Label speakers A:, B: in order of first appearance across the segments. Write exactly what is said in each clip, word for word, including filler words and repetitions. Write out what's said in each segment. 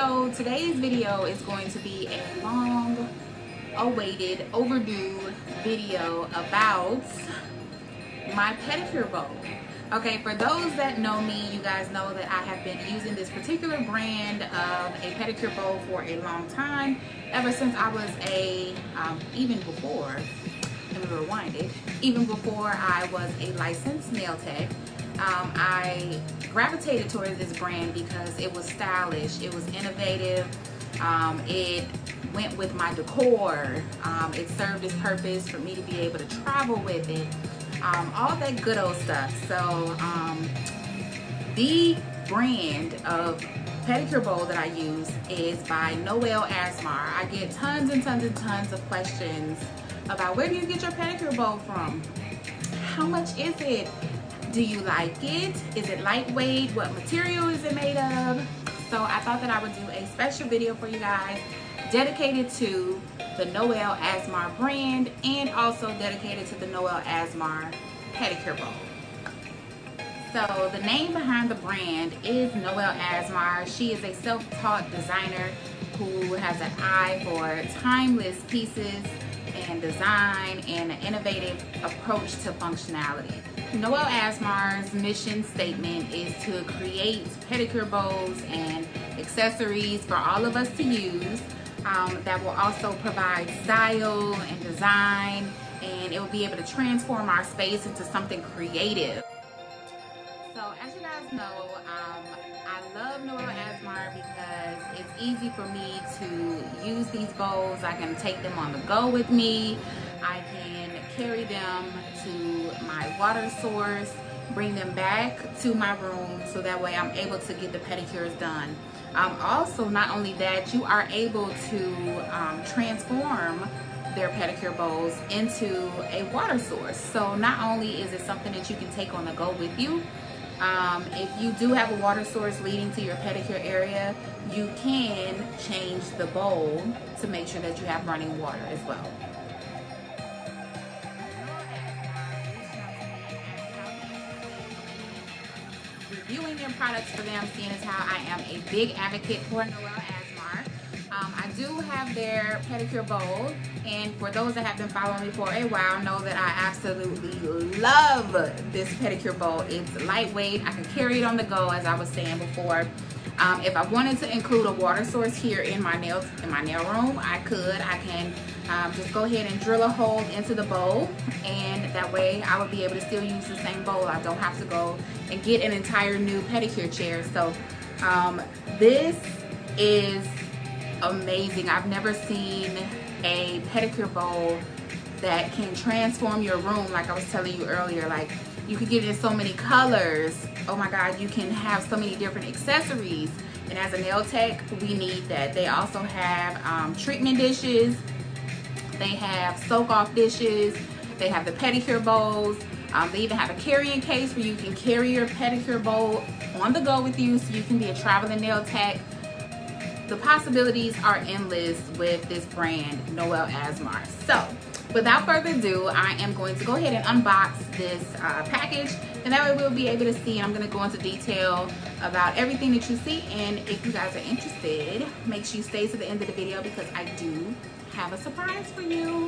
A: So today's video is going to be a long awaited, overdue video about my pedicure bowl. Okay, for those that know me, you guys know that I have been using this particular brand of a pedicure bowl for a long time, ever since I was a, um, even before, let me rewind it, even before I was a licensed nail tech. Um, I gravitated towards this brand because it was stylish, it was innovative, um, it went with my decor, um, it served its purpose for me to be able to travel with it, um, all that good old stuff. So um, the brand of pedicure bowl that I use is by Noel Asmar. I get tons and tons and tons of questions about where do you get your pedicure bowl from? How much is it? Do you like it? Is it lightweight? What material is it made of? So I thought that I would do a special video for you guys dedicated to the Noel Asmar brand and also dedicated to the Noel Asmar pedicure bowl. So the name behind the brand is Noel Asmar. She is a self-taught designer who has an eye for timeless pieces and design and an innovative approach to functionality. Noel Asmar's mission statement is to create pedicure bowls and accessories for all of us to use um, that will also provide style and design, and it will be able to transform our space into something creative. So as you guys know, um, I love Noel Asmar because it's easy for me to use these bowls. I can take them on the go with me. I can carry them to my water source, bring them back to my room, so that way I'm able to get the pedicures done. Um, also, not only that, you are able to um, transform their pedicure bowls into a water source. So not only is it something that you can take on the go with you, um, if you do have a water source leading to your pedicure area, you can change the bowl to make sure that you have running water as well. Reviewing their products for them, seeing as how I am a big advocate for Noel Asmar. Um, I do have their pedicure bowl, and for those that have been following me for a while know that I absolutely love this pedicure bowl. It's lightweight, I can carry it on the go, as I was saying before. Um, if I wanted to include a water source here in my nails, in my nail room, I could. I can um, just go ahead and drill a hole into the bowl, and that way I would be able to still use the same bowl. I don't have to go and get an entire new pedicure chair. So um, this is amazing. I've never seen a pedicure bowl that can transform your room, like I was telling you earlier. Like, you could get it in so many colors. Oh my God, you can have so many different accessories. And as a nail tech, we need that. They also have um, treatment dishes. They have soak off dishes. They have the pedicure bowls. Um, they even have a carrying case where you can carry your pedicure bowl on the go with you, so you can be a traveling nail tech. The possibilities are endless with this brand, Noel Asmar. So without further ado, I am going to go ahead and unbox this uh, package, and that way we'll be able to see, and I'm going to go into detail about everything that you see. And if you guys are interested, make sure you stay to the end of the video because I do have a surprise for you.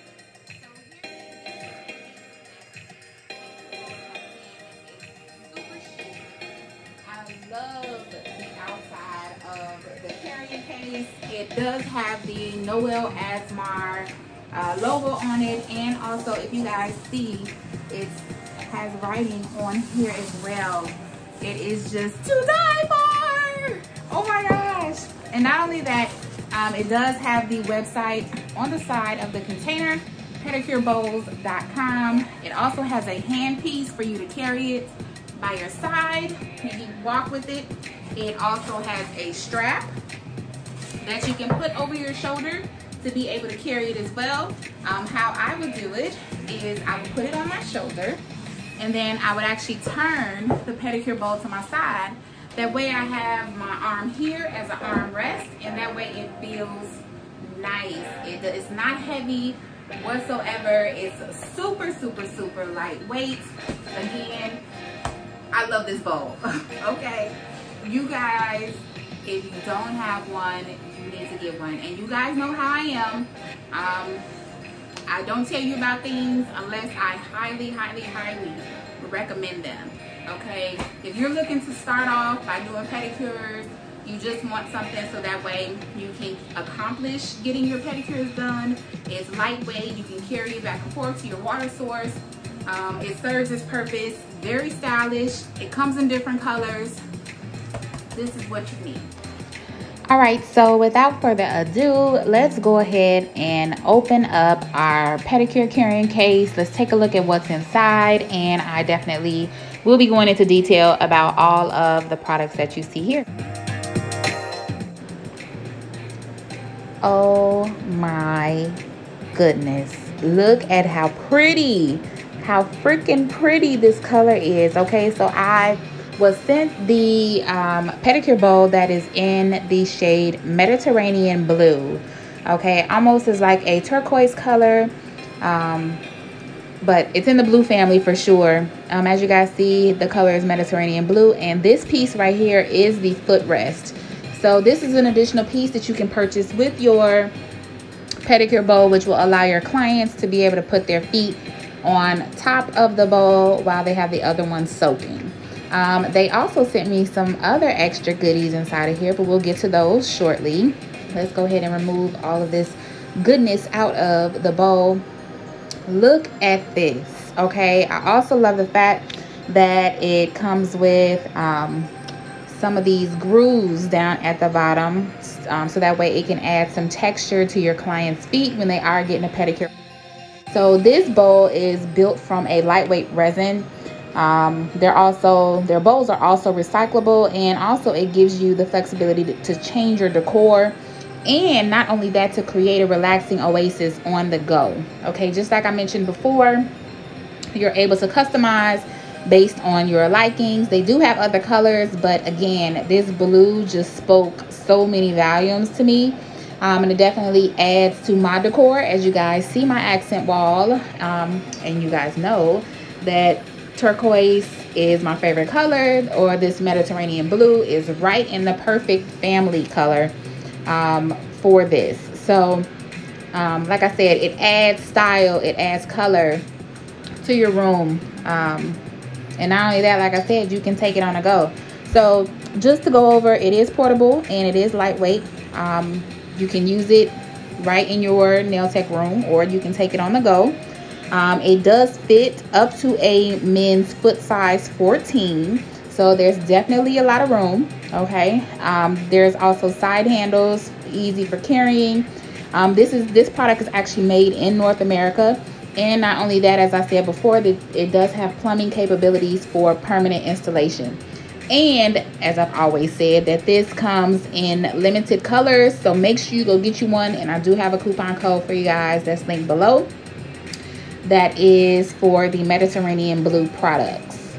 A: I love the outside of the carrying case. It does have the Noel Asmar Uh, logo on it, and also, if you guys see, it has writing on here as well. It is just to die for! Oh my gosh! And not only that, um, it does have the website on the side of the container, pedicure bowls dot com. It also has a handpiece for you to carry it by your side and you walk with it. It also has a strap that you can put over your shoulder to be able to carry it as well. Um, how I would do it is I would put it on my shoulder, and then I would actually turn the pedicure bowl to my side. That way I have my arm here as an arm rest, and that way it feels nice. It is not heavy whatsoever. It's super, super, super lightweight. Again, I love this bowl. Okay, you guys If you don't have one, you need to get one. And you guys know how I am. Um, I don't tell you about things unless I highly, highly, highly recommend them. Okay? If you're looking to start off by doing pedicures, you just want something so that way you can accomplish getting your pedicures done. It's lightweight. You can carry it back and forth to your water source. Um, it serves its purpose. Very stylish. It comes in different colors. This is what you need. All right, so without further ado, let's go ahead and open up our pedicure carrying case. Let's take a look at what's inside, and I definitely will be going into detail about all of the products that you see here. Oh my goodness, look at how pretty, how freaking pretty this color is. Okay, so I was sent the um, Pedicure Bowl that is in the shade Mediterranean Blue. Okay, almost is like a turquoise color, um, but it's in the blue family for sure. Um, as you guys see, the color is Mediterranean Blue, and this piece right here is the footrest. So this is an additional piece that you can purchase with your pedicure bowl, which will allow your clients to be able to put their feet on top of the bowl while they have the other one soaking. Um, they also sent me some other extra goodies inside of here, but we'll get to those shortly. Let's go ahead and remove all of this goodness out of the bowl. Look at this, okay? I also love the fact that it comes with um, some of these grooves down at the bottom, um, so that way it can add some texture to your client's feet when they are getting a pedicure. So this bowl is built from a lightweight resin. Um, they're also, their bowls are also recyclable, and also it gives you the flexibility to, to change your decor, and not only that, to create a relaxing oasis on the go. Okay, just like I mentioned before, you're able to customize based on your likings. They do have other colors, but again, this blue just spoke so many volumes to me. Um, and it definitely adds to my decor. As you guys see my accent wall, um, and you guys know that turquoise is my favorite color, or this Mediterranean blue is right in the perfect family color um, for this. So um, like I said, it adds style, it adds color to your room. Um, and not only that, like I said, you can take it on the go. So just to go over, it is portable and it is lightweight. Um, you can use it right in your nail tech room, or you can take it on the go. Um, it does fit up to a men's foot size fourteen, so there's definitely a lot of room. Okay, um, there's also side handles, easy for carrying. Um, this is this product is actually made in North America, and not only that, as I said before, that it does have plumbing capabilities for permanent installation. And as I've always said, that this comes in limited colors, so make sure you go get you one. And I do have a coupon code for you guys that's linked below. That is for the Mediterranean Blue products.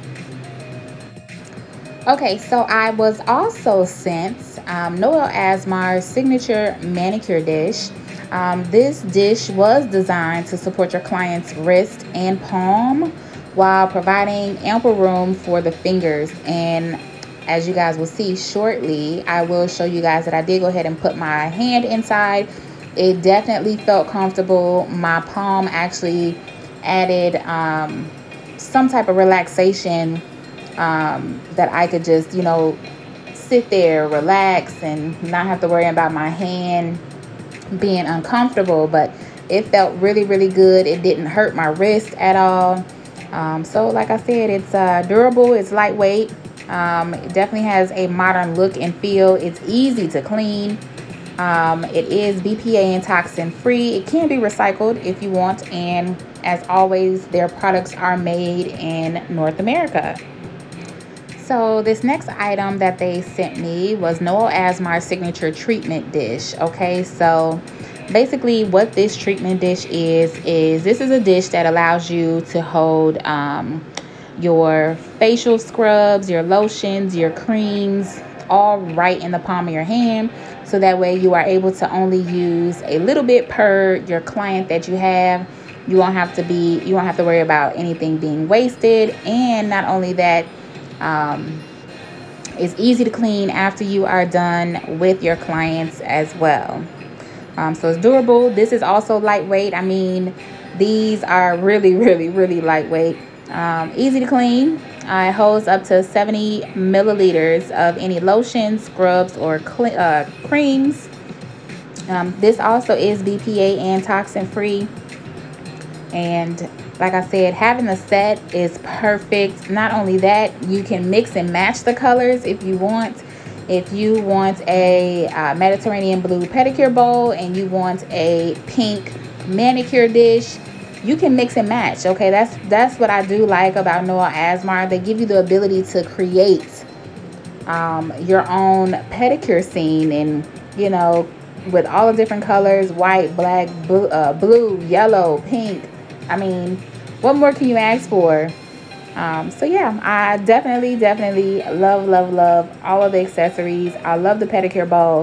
A: Okay, so I was also sent um, Noel Asmar's signature manicure dish. Um, this dish was designed to support your client's wrist and palm while providing ample room for the fingers. And as you guys will see shortly, I will show you guys that I did go ahead and put my hand inside. It definitely felt comfortable. My palm actually added um, some type of relaxation, um, that I could just, you know, sit there, relax, and not have to worry about my hand being uncomfortable. But it felt really, really good. It didn't hurt my wrist at all. Um, so like I said, it's uh, durable, it's lightweight. Um, it definitely has a modern look and feel. It's easy to clean. Um, it is B P A and toxin free. It can be recycled if you want. And as always, their products are made in North America. So this next item that they sent me was Noel Asmar's signature treatment dish. Okay, so basically what this treatment dish is, is this is a dish that allows you to hold um, your facial scrubs, your lotions, your creams, all right in the palm of your hand. So that way you are able to only use a little bit per your client that you have. You won't have to be, you won't have to worry about anything being wasted. And not only that, um, It's easy to clean after you are done with your clients as well. Um, so it's durable. This is also lightweight. I mean, these are really, really, really lightweight. Um, easy to clean. Uh, it holds up to seventy milliliters of any lotions, scrubs, or uh, creams. Um, this also is B P A and toxin free. And like I said, having the set is perfect. Not only that, you can mix and match the colors if you want. If you want a uh, Mediterranean blue pedicure bowl and you want a pink manicure dish, you can mix and match. Okay, that's that's what I do like about Noel Asmar. They give you the ability to create um, your own pedicure scene, and you know, with all the different colors: white, black, blue, uh, blue, yellow, pink. I mean, what more can you ask for? Um, so yeah, I definitely, definitely love, love, love all of the accessories. I love the pedicure bowl.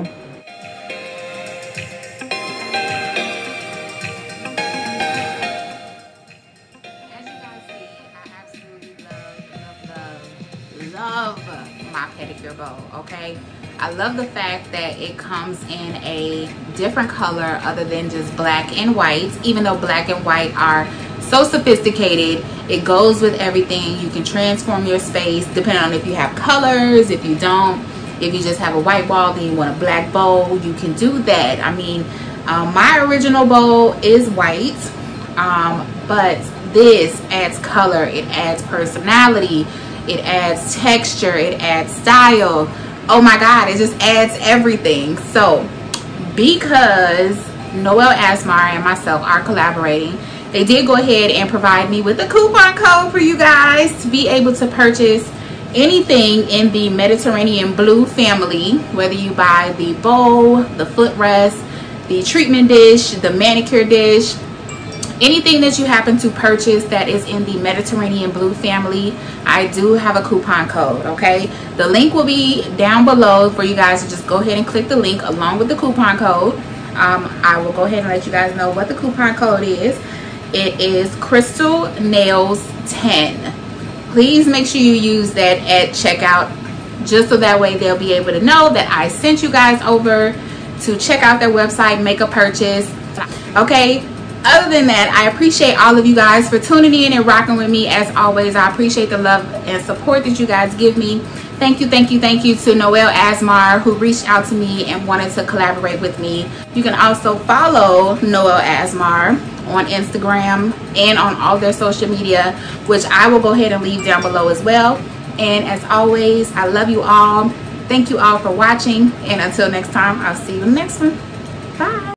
A: As you guys see, I absolutely love, love, love, love my pedicure bowl, okay? I love the fact that it comes in a different color other than just black and white, even though black and white are so sophisticated. It goes with everything. You can transform your space depending on if you have colors, if you don't. If you just have a white wall, then you want a black bowl, you can do that. I mean, um, my original bowl is white, um, but this adds color, it adds personality, it adds texture, it adds style. Oh my God, it just adds everything. So because Noel Asmar and myself are collaborating, they did go ahead and provide me with a coupon code for you guys to be able to purchase anything in the Mediterranean blue family, whether you buy the bowl, the footrest, the treatment dish, the manicure dish, anything that you happen to purchase that is in the Mediterranean blue family, I do have a coupon code, okay? The link will be down below for you guys to just go ahead and click the link along with the coupon code. Um, I will go ahead and let you guys know what the coupon code is. It is Crystal Nails ten. Please make sure you use that at checkout, just so that way they'll be able to know that I sent you guys over to check out their website, make a purchase. Okay, other than that, I appreciate all of you guys for tuning in and rocking with me. As always, I appreciate the love and support that you guys give me. Thank you, thank you, thank you to Noel Asmar, who reached out to me and wanted to collaborate with me. You can also follow Noel Asmar on Instagram and on all their social media, which I will go ahead and leave down below as well. And as always, I love you all. Thank you all for watching, and until next time, I'll see you in the next one. Bye.